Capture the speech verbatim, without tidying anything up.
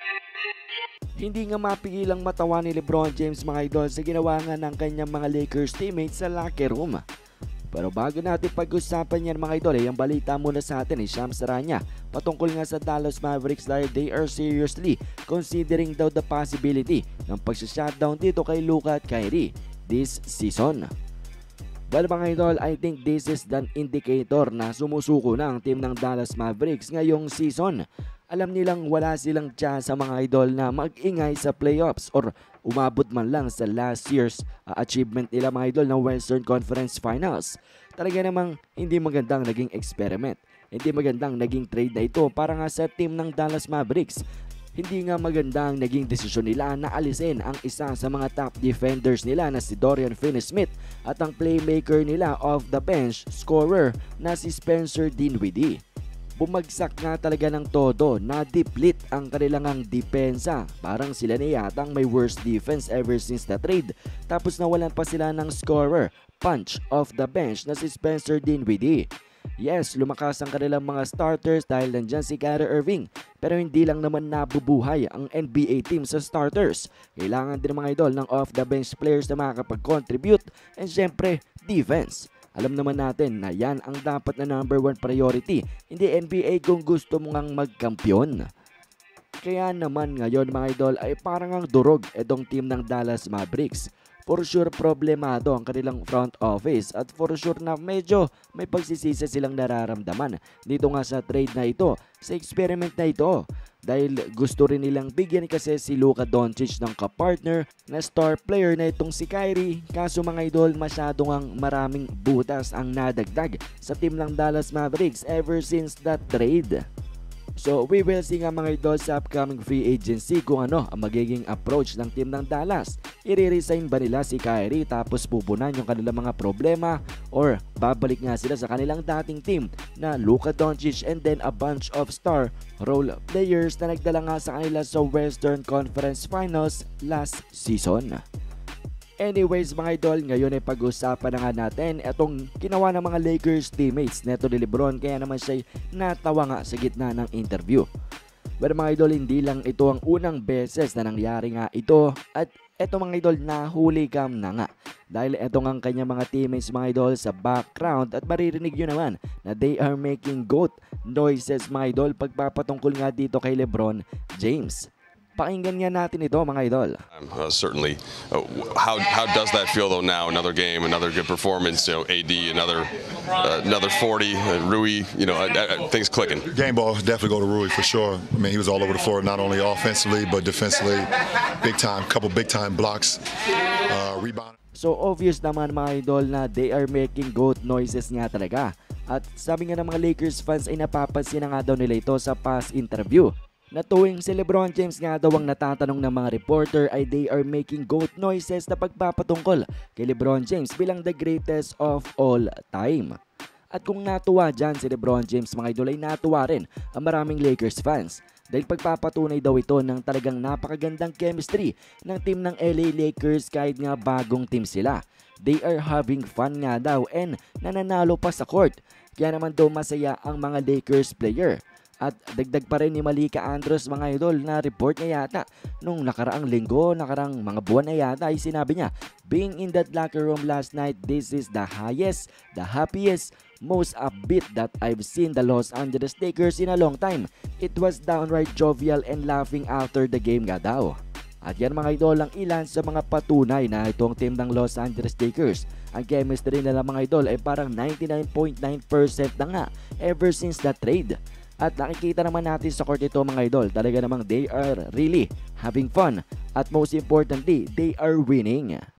Hindi nga mapigilang matawa ni LeBron James mga idol sa ginawa nga ng kanyang mga Lakers teammates sa locker room. Pero bago natin pag-usapan yan mga idol, eh, ang balita muna sa atin ni eh, Shams Saranya patungkol nga sa Dallas Mavericks dahil they are seriously considering daw the possibility ng pag-shutdown dito kay Luka at Kyrie this season. Well mga idol, I think this is an indicator na sumusuko na ang team ng Dallas Mavericks ngayong season. Alam nilang wala silang chance sa mga idol na mag-ingay sa playoffs or umabot man lang sa last year's uh, achievement nila mga idol ng Western Conference Finals. Talaga namang hindi magandang naging experiment. Hindi magandang naging trade na ito para nga sa team ng Dallas Mavericks. Hindi nga magandang naging desisyon nila na alisin ang isa sa mga top defenders nila na si Dorian Finney-Smith at ang playmaker nila off the bench scorer na si Spencer Dinwiddie. Bumagsak nga talaga ng todo, na-deplete ang kanilang depensa. Parang sila na yatang may worst defense ever since the trade. Tapos nawalan pa sila ng scorer, punch off the bench na si Spencer Dinwiddie. Yes, lumakas ang kanilang mga starters dahil nandyan si Kyrie Irving. Pero hindi lang naman nabubuhay ang N B A team sa starters. Kailangan din mga idol ng off-the-bench players na makakapag-contribute and syempre, defense. Alam naman natin na yan ang dapat na number one priority, hindi N B A kung gusto mo ngang magkampiyon. Kaya naman ngayon mga idol ay parang ang durog itong team ng Dallas Mavericks. For sure problemado ang kanilang front office at for sure na medyo may pagsisisi silang nararamdaman dito nga sa trade na ito, sa experiment na ito. Dahil gusto rin nilang bigyan kasi si Luka Doncic ng kapartner na star player na itong si Kyrie. Kaso mga idol, masyado ngang maraming butas ang nadagdag sa team ng Dallas Mavericks ever since that trade. So we will see nga mga idol sa upcoming free agency kung ano ang magiging approach ng team ng Dallas. I-resign ba nila si Kyrie tapos pupunan yung kanilang mga problema or babalik nga sila sa kanilang dating team na Luka Doncic and then a bunch of star role players na nagdala nga sa kanila sa Western Conference Finals last season. Anyways mga idol, ngayon ay pag-usapan na nga natin itong ginawa ng mga Lakers teammates neto ni LeBron, kaya naman siya natawa nga sa gitna ng interview. Pero mga idol, hindi lang ito ang unang beses na nangyari nga ito at eto mga idol, nahuli cam na nga. Dahil eto nga ang kanyang mga teammates mga idol sa background at maririnig nyo naman na they are making goat noises mga idol pagpapatungkol nga dito kay LeBron James. Pakinggan nga natin ito mga idol. Uh, certainly. Uh, how how does that feel though now? Another game, another good performance. You know, A D, another uh, another forty. Uh, Rui, you know, uh, uh, things clicking. Game ball definitely go to Rui for sure. I mean, he was all over the floor, not only offensively but defensively. Big time, couple big time blocks, uh, rebound. So obvious naman mga idol na they are making goat noises nga talaga. At sabi nga ng mga Lakers fans ay napapansin na nga daw nila ito sa past interview. Na tuwing si LeBron James nga daw ang natatanong ng mga reporter ay they are making goat noises na pagpapatungkol kay LeBron James bilang the greatest of all time. At kung natuwa dyan si LeBron James mga idol ay natuwa rin ang maraming Lakers fans dahil pagpapatunay daw ito ng talagang napakagandang chemistry ng team ng L A Lakers kahit nga bagong team sila. They are having fun nga daw and nananalo pa sa court. Kaya naman daw masaya ang mga Lakers player. At dagdag pa rin ni Malika Andrews mga idol na report niya yata nung nakaraang linggo, nakaraang mga buwan na yata ay sinabi niya, being in that locker room last night, this is the highest, the happiest, most upbeat that I've seen the Los Angeles Lakers in a long time. It was downright jovial and laughing after the game nga daw. At yan mga idol ang ilan sa mga patunay na itong team ng Los Angeles Lakers. Ang chemistry nila mga idol ay parang ninety-nine point nine percent na nga ever since the trade. At nakikita naman natin sa court ito mga idol, talaga namang they are really having fun. At most importantly, they are winning.